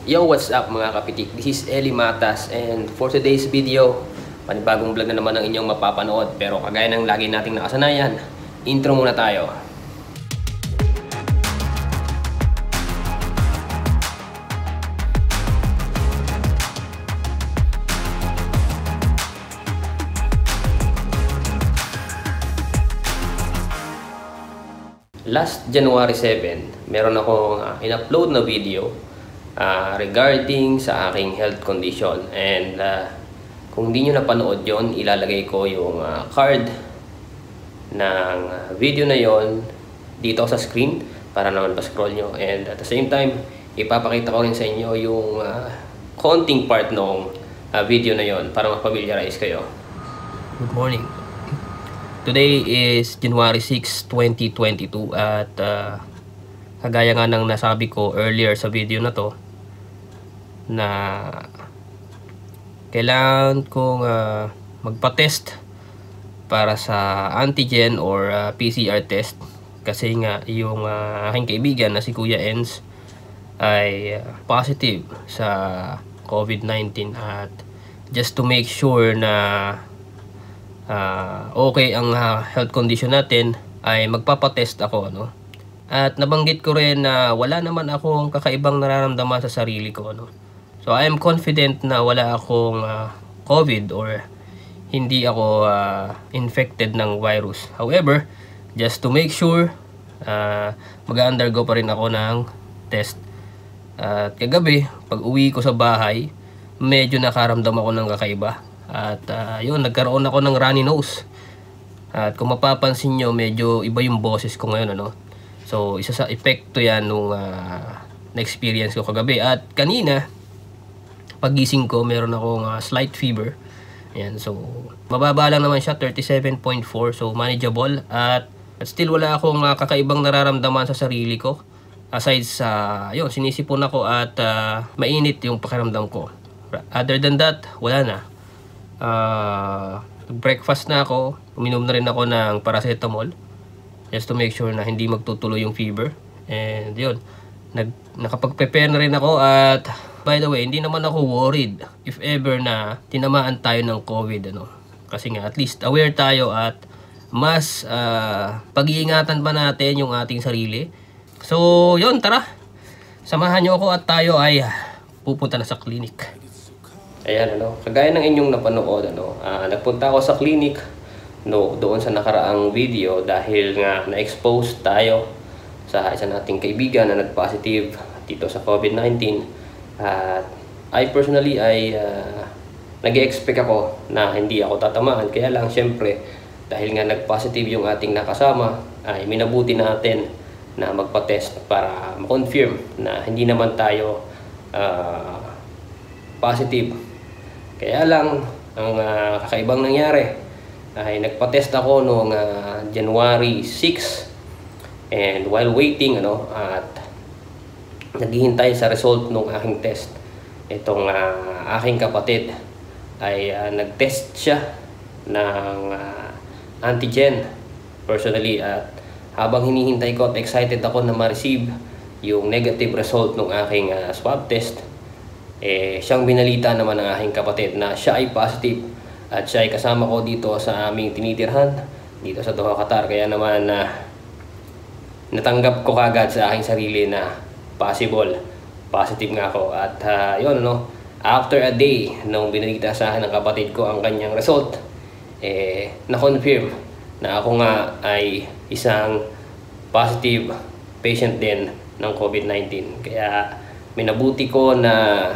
Yo, what's up mga kapitik? This is Eli Matas, and for today's video, panibagong vlog na naman ang inyong mapapanood. Pero kagaya ng lagi nating nakasanayan, intro muna tayo. Last January 7, meron akong in-upload na video regarding sa aking health condition, and kung hindi nyo napanood yon, ilalagay ko yung card ng video na yon dito sa screen para naman pa-scroll nyo, and at the same time ipapakita ko rin sa inyo yung konting part ng video na yon para ma-familiarize kayo. Good morning. Today is January 6, 2022 at kagaya nga ng nasabi ko earlier sa video na to, na kailangan kong magpa-test para sa antigen or PCR test, kasi nga yung aking kaibigan na si Kuya Enz ay positive sa COVID-19, at just to make sure na okay ang health condition natin ay magpapatest ako, no? At nabanggit ko rin na wala naman akong kakaibang nararamdaman sa sarili ko, no? So I am confident na wala akong COVID or hindi ako infected ng virus. However, just to make sure, mag-undergo pa rin ako ng test. At kagabi, pag uwi ko sa bahay, medyo nakaramdam ako ng kakaiba. At yun, nagkaroon ako ng runny nose. At kung mapapansin nyo, medyo iba yung boses ko ngayon, ano? So isa sa epekto yan nung na-experience ko kagabi. At kanina, pagising ko, meron akong slight fever. Ayan, so mababa lang naman siya, 37.4, so manageable. At still wala akong kakaibang nararamdaman sa sarili ko. Aside sa, yun, sinisipon ako at mainit yung pakiramdam ko. Other than that, wala na. Breakfast na ako, uminom na rin ako ng paracetamol just to make sure na hindi magtutuloy yung fever. And yun, nakapag-prepare na rin ako. At by the way, hindi naman ako worried if ever na tinamaan tayo ng COVID, ano? Kasi nga at least aware tayo at mas pag-iingatan pa natin yung ating sarili. So yun, tara, samahan nyo ako at tayo ay pupunta na sa clinic. Ayan, ano, kagaya ng inyong napanood, ano, nagpunta ako sa clinic, no, doon sa nakaraang video dahil nga na-expose tayo sa isa nating kaibigan na nag-positive dito sa COVID-19. At I personally ay nag-expect ako na hindi ako tatamaan, kaya lang syempre dahil nga nag-positive yung ating nakasama, ay minabuti natin na magpa-test para ma-confirm na hindi naman tayo positive. Kaya lang, ang kakaibang nangyari ay nagpa-test ako noong January 6, and while waiting, ano, at naghihintay sa result ng aking test, itong aking kapatid ay nag-test siya ng antigen personally. At habang hinihintay ko at excited ako na ma-receive yung negative result ng aking swab test, siyang binalita naman ng aking kapatid na siya ay positive at siya ay kasama ko dito sa aming tinitirhan dito sa Doha, Qatar. Kaya naman natanggap ko kagad sa aking sarili na positive nga ako. At yun, ano, after a day nung binalita sa akin ng kapatid ko ang kanyang result, na-confirm na ako nga ay isang positive patient din ng COVID-19. Kaya minabuti ko na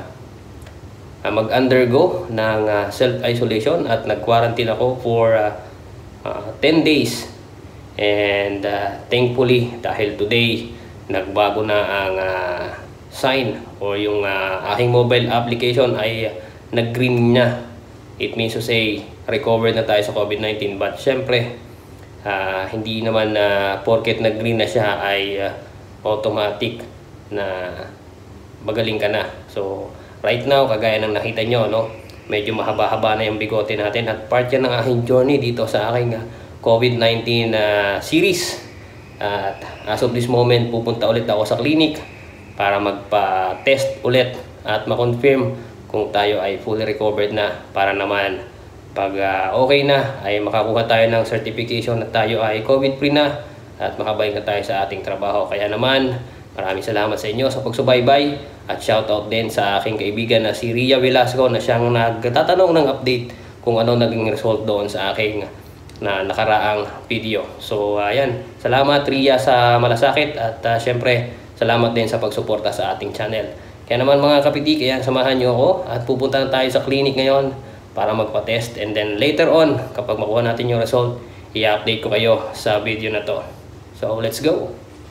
mag-undergo ng self-isolation at nag-quarantine ako for 10 days. And thankfully, dahil today nagbago na ang sign or yung aking mobile application ay nag-green na. It means to say recovered na tayo sa COVID-19. But syempre, hindi naman porket nag-green na siya ay automatic na magaling ka na. So right now, kagaya ng nakita nyo, no, medyo mahaba-haba na yung bigote natin, at part yan ng aking journey dito sa aking COVID-19 series. At as of this moment, pupunta ulit ako sa clinic para magpa-test ulit at ma-confirm kung tayo ay fully recovered na, para naman pag okay na ay makakuha tayo ng certification na tayo ay COVID-free na at makabalik na tayo sa ating trabaho. Kaya naman, maraming salamat sa inyo sa pagsubaybay at shoutout din sa aking kaibigan na si Ria Velasco na siyang nagtatanong ng update kung ano naging result doon sa aking nakaraang video. So ayan, salamat Ria sa malasakit at syempre salamat din sa pagsuporta sa ating channel. Kaya naman mga kapitik, ayan, samahan nyo ako at pupunta na tayo sa clinic ngayon para magpa-test, and then later on kapag makuha natin yung result, i-update ko kayo sa video na to. So let's go.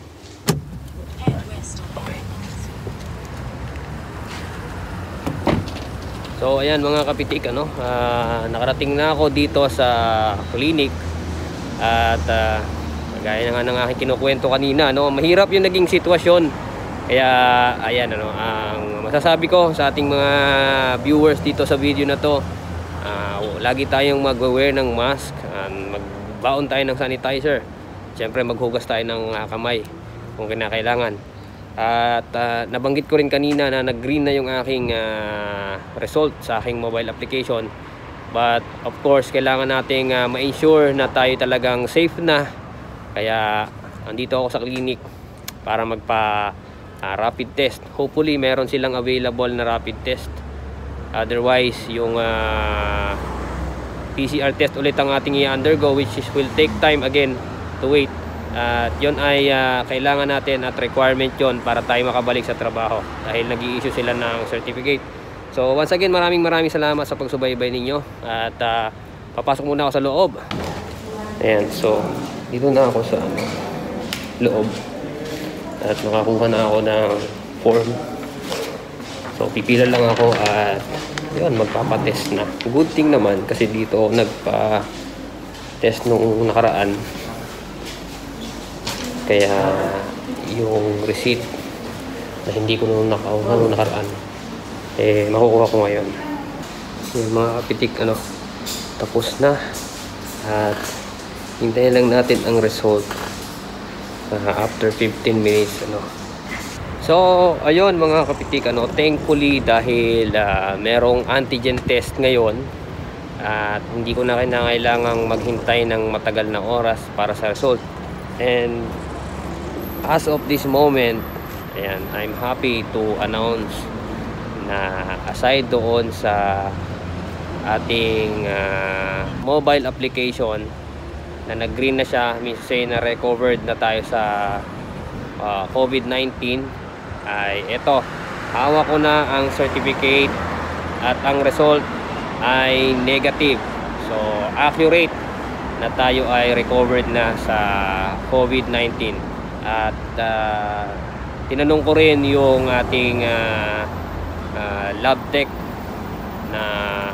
So ayan mga kapitik, nakarating na ako dito sa clinic at gaya nga ng aking kinukwento kanina, mahirap yung naging sitwasyon. Kaya ayan, ang masasabi ko sa ating mga viewers dito sa video na to, lagi tayong mag-wear ng mask, magbaon tayo ng sanitizer, siyempre maghugas tayo ng kamay kung kinakailangan. At nabanggit ko rin kanina na nag-green na yung aking result sa aking mobile application, but of course kailangan nating ma-ensure na tayo talagang safe na. Kaya andito ako sa clinic para magpa rapid test. Hopefully meron silang available na rapid test, otherwise yung PCR test ulit ang ating i-undergo, which will take time again to wait. At yun ay kailangan natin at requirement yun para tayo makabalik sa trabaho dahil nag-i-issue sila ng certificate. So once again, maraming salamat sa pagsubaybay ninyo at papasok muna ako sa loob. Ayan, so dito na ako sa loob at nakakuha na ako ng form. So pipila lang ako at yun, magpapatest na. Good thing naman kasi dito nagpa-test nung nakaraan, kaya yung receipt na hindi ko nung nakaraan makukuha ko ngayon. Yung mga kapitik, tapos na at hintayin lang natin ang result after 15 minutes. So ayun mga kapitik, thankfully dahil merong antigen test ngayon at hindi ko na kailangang maghintay ng matagal na oras para sa result. And as of this moment, ayan, I'm happy to announce na aside doon sa ating mobile application na nag-green na siya, means say na recovered na tayo sa COVID-19, ay ito, hawak ko na ang certificate at ang result ay negative. So accurate na tayo ay recovered na sa COVID-19. At tinanong ko rin yung ating lab tech na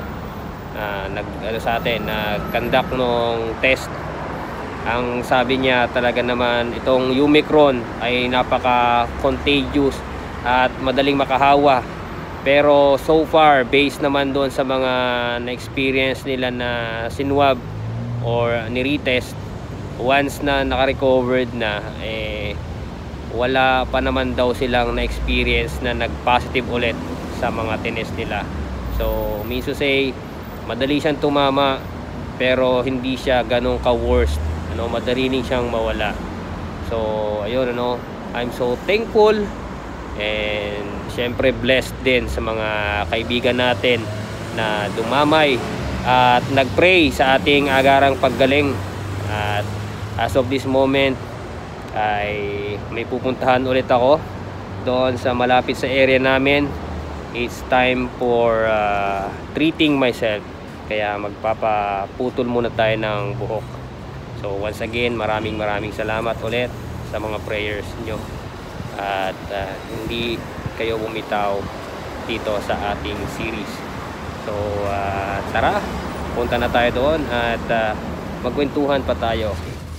sa atin, nag-conduct nung test. Ang sabi niya talaga naman itong Omicron ay napaka-contagious at madaling makahawa. Pero so far, based naman doon sa mga na-experience nila na sinwab or ni-retest, once na naka-recovered na, wala pa naman daw silang na-experience na nag-positive ulit sa mga tinest nila. So means to say, madali siyang tumama pero hindi siya ganong ka-worst, madali rin siyang mawala. So ayun, I'm so thankful and syempre blessed din sa mga kaibigan natin na dumamay at nagpray sa ating agarang paggaling. At as of this moment ay may pupuntahan ulit ako doon sa malapit sa area namin. It's time for treating myself, kaya magpapaputol muna tayo ng buhok. So once again, maraming salamat ulit sa mga prayers nyo at hindi kayo bumitaw dito sa ating series. So tara, punta na tayo doon at magkwentuhan pa tayo.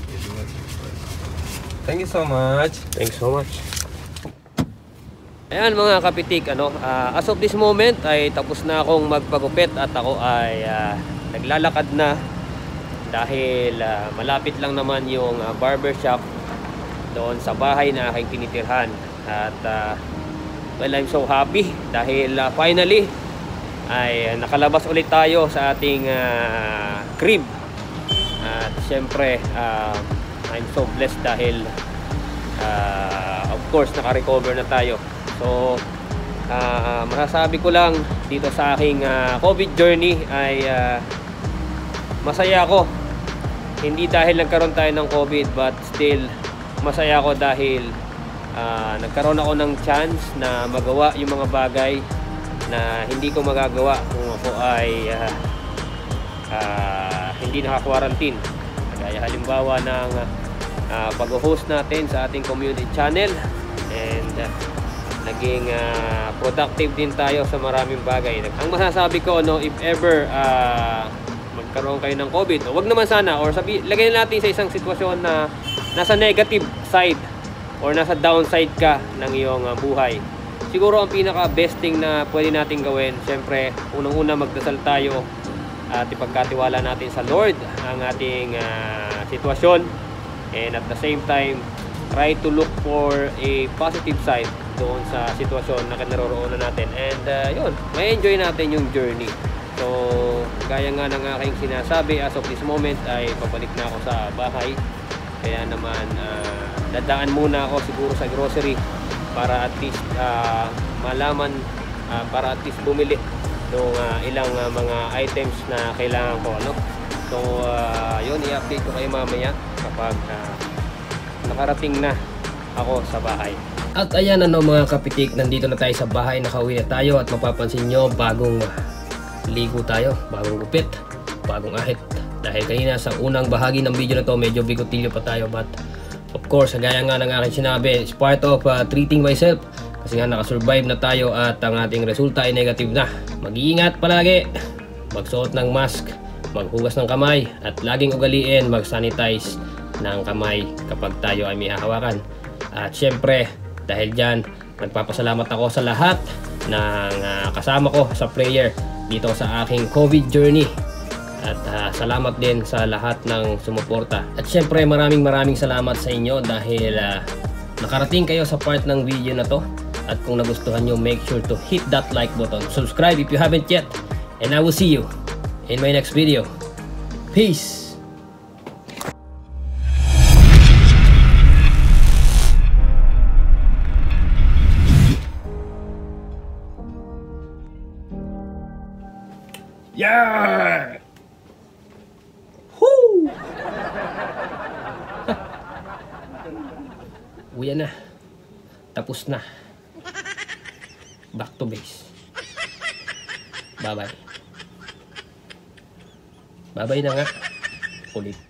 Thank you so much. Thanks so much. Ayan mga kapitik, as of this moment ay tapos na akong magpagupit at ako ay naglalakad na dahil malapit lang naman yung barbershop doon sa bahay na aking tinitirhan. At Well, I'm so happy dahil finally ay nakalabas ulit tayo sa ating crib. At syempre, I'm so blessed dahil of course naka-recover na tayo. So masasabi ko lang dito sa aking COVID journey ay masaya ako. Hindi dahil nagkaroon tayo ng COVID, but still masaya ako dahil nagkaroon ako ng chance na magawa yung mga bagay na hindi ko magagawa kung ako ay hindi naka-quarantine. Kaya halimbawa ng pag-host natin sa ating community channel, and naging productive din tayo sa maraming bagay. Ang masasabi ko, no, if ever magkaroon kayo ng COVID, wag naman sana, or lagay natin sa isang sitwasyon na nasa negative side or nasa downside ka ng iyong buhay. Siguro ang pinaka best thing na pwede natin gawin, syempre unang-una magdasal tayo at ipagkatiwala natin sa Lord ang ating sitwasyon, and at the same time try to look for a positive side doon sa sitwasyon na kinaroroonan natin, and yun, may enjoy natin yung journey. So gaya nga ng aking sinasabi, as of this moment ay pabalik na ako sa bahay, kaya naman dadaan muna ako siguro sa grocery para at least malaman, para at least bumili ng ilang mga items na kailangan ko, ano. So yun, i-update ko kayo mamaya kapag nakarating na ako sa bahay. At ayan, ano mga kapitik, nandito na tayo sa bahay, nakauwi na tayo, at mapapansin nyo, bagong ligo tayo, bagong gupit, bagong ahit. Dahil kanina sa unang bahagi ng video na to, medyo bigotilyo pa tayo, but of course, gaya nga ng aking sinabi, it's part of treating myself. Kasi nga nakasurvive na tayo at ang ating resulta ay negative na. Mag-iingat palagi, magsuot ng mask, maghugas ng kamay, at laging ugaliin mag-sanitize ng kamay kapag tayo ay may hahawakan. At syempre, dahil dyan, nagpapasalamat ako sa lahat ng kasama ko sa prayer dito sa aking COVID journey. At salamat din sa lahat ng sumuporta. At syempre, maraming salamat sa inyo dahil nakarating kayo sa part ng video na to. At kung nagustuhan nyo, make sure to hit that like button. Subscribe if you haven't yet. And I will see you in my next video. Peace! Yeah! Woo! Uya na. Tapos na. Back to base. Bye-bye. Bye-bye na nga. Ulit.